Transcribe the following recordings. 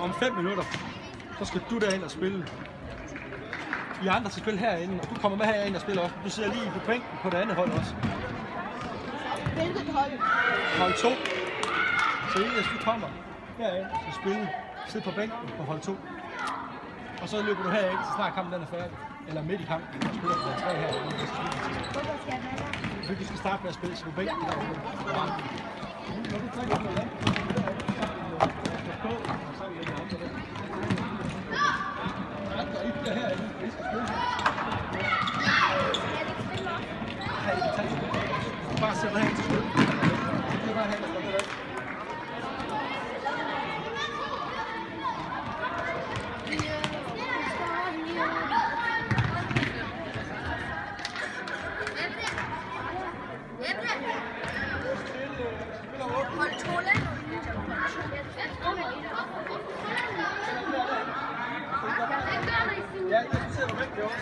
om 5 minutter, så skal du derind og spille. I andre skal spille herinde, og du kommer med herind og spiller også. Du sidder lige på bænken på det andet hold også. Hvilket hold? Hold 2. Så hvis du kommer herind og spiller, sid på bænken på hold 2. Og så løber du herind, så snart kampen den er færdig. Eller midt i kampen, og spiller på hold 3 herinde. Hvorfor skal jeg være der? Fordi du skal starte med at spille, så på bænken derovre. Når du trækker på land, på, og så er vi andre der. Andre ikke der herinde, vi skal spille her. Nej, det kan tage det. Bare sæt dig hen til spil. Det er bare hen, og det er ja, jeg synes, det var vigtigt også.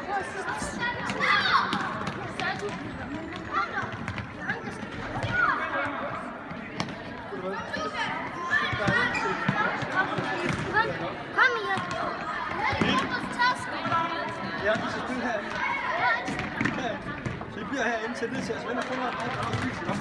Kom her. Ja, vi skal spille herinde. Så I bliver herinde til det til at vende og finde noget.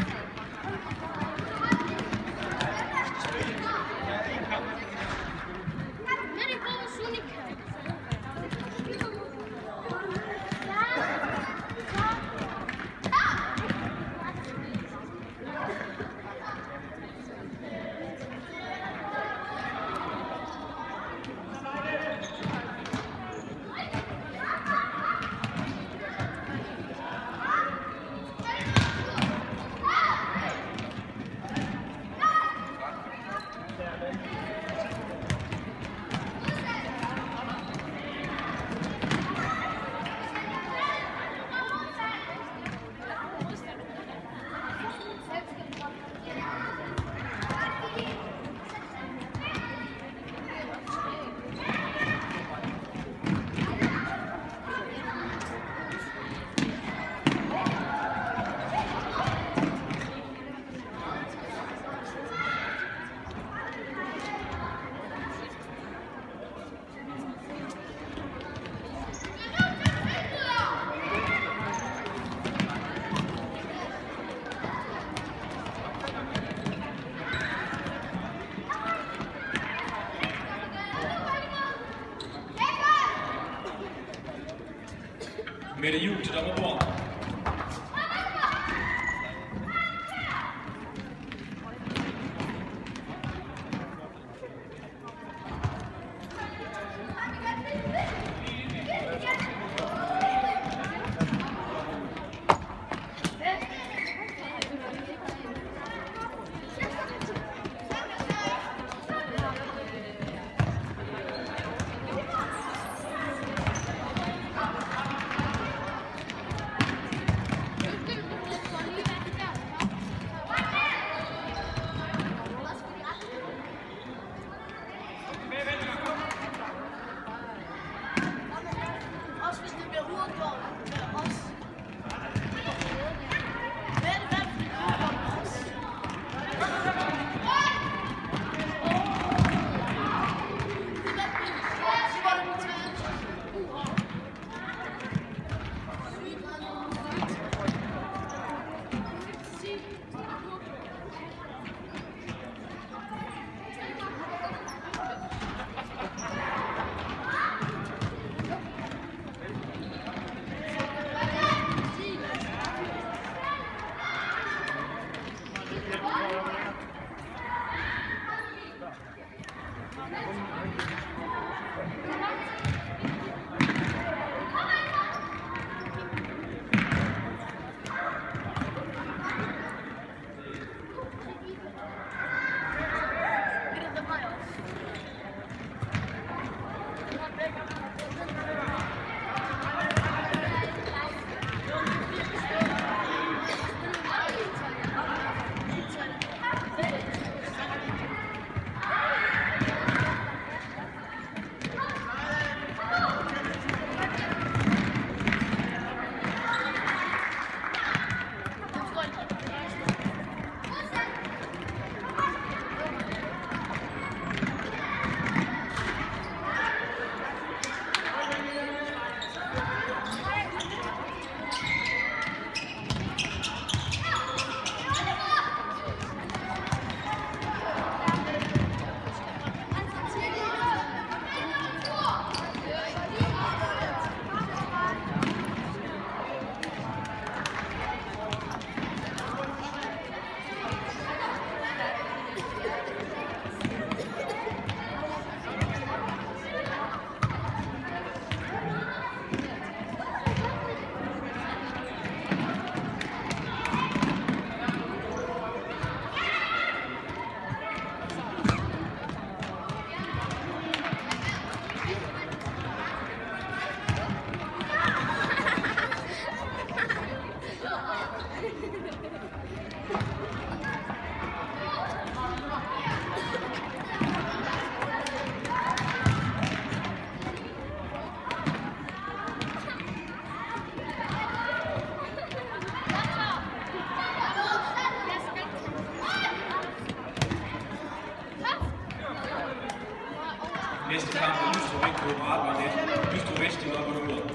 Mette Juhl til dommerbord. Næste kamp er Østrig Ring på Bratmarket. Østrig Vest stiller op og ud.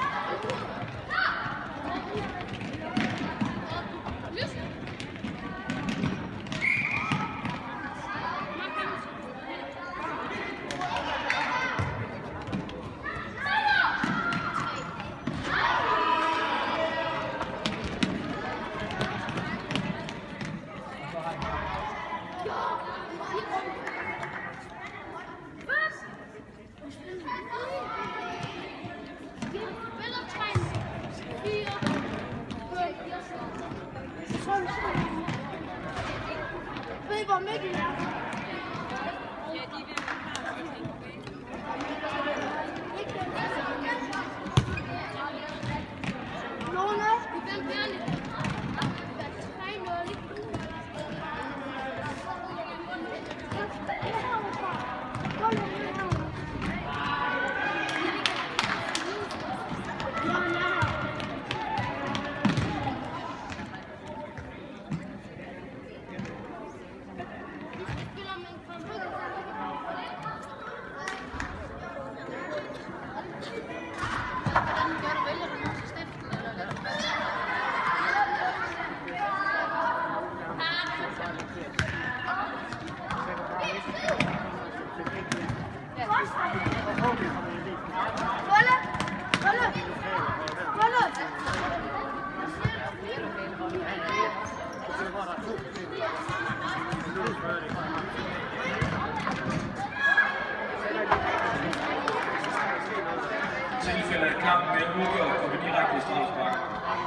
Tilfælde af kampen med uafgjort kommer direkte i straffespark.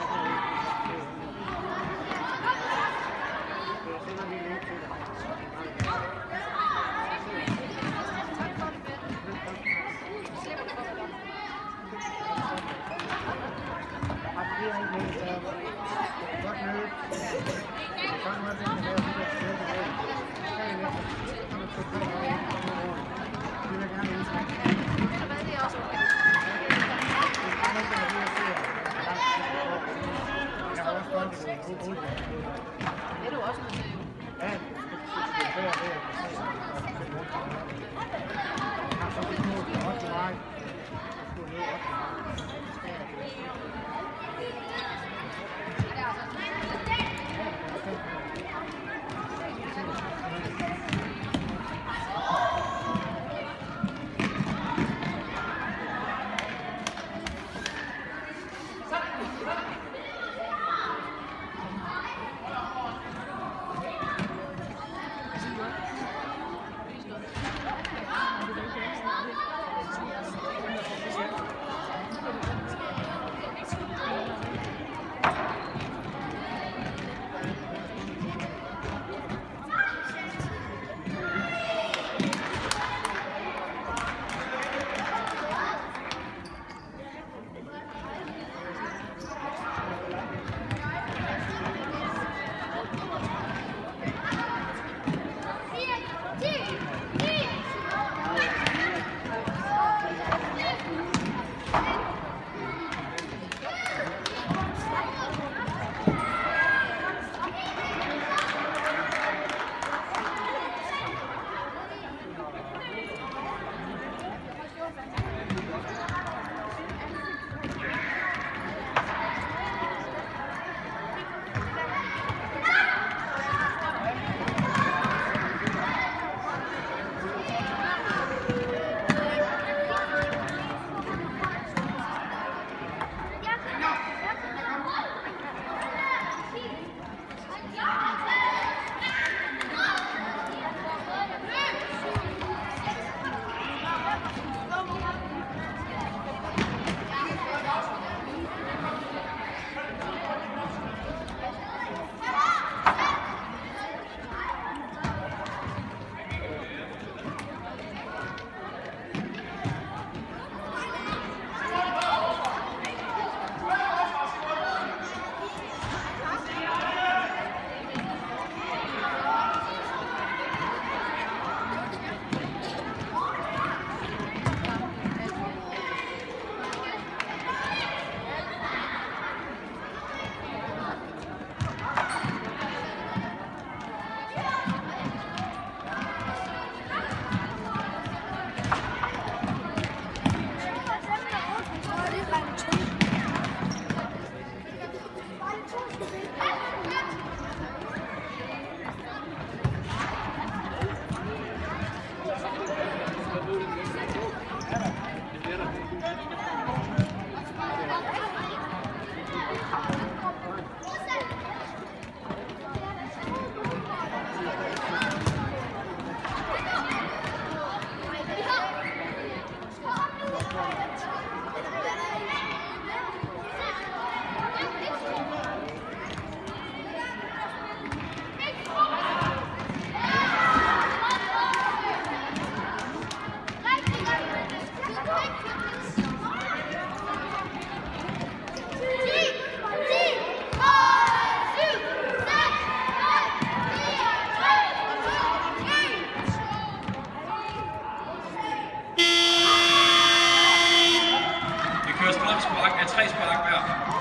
Det er du også nødt til, jo. Ja, spark er 3 spark hver.